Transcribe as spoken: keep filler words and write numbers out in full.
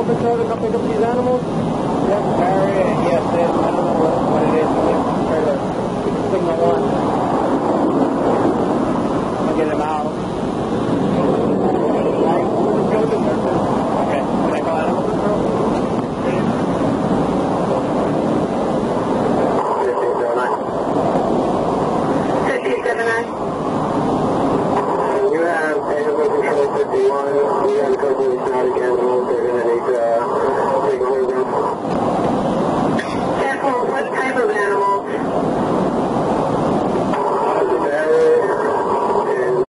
animal control to come pick up these animals? Yes, Barry. Yes, it is. I don't know what, what it is. I'm trying to signal one. I'll get him out. Okay. Can I call animal control? fifteen seven nine. You have animal control fifty-one. We have a couple of exotic animals. They're going to need to uh, take a hold of them.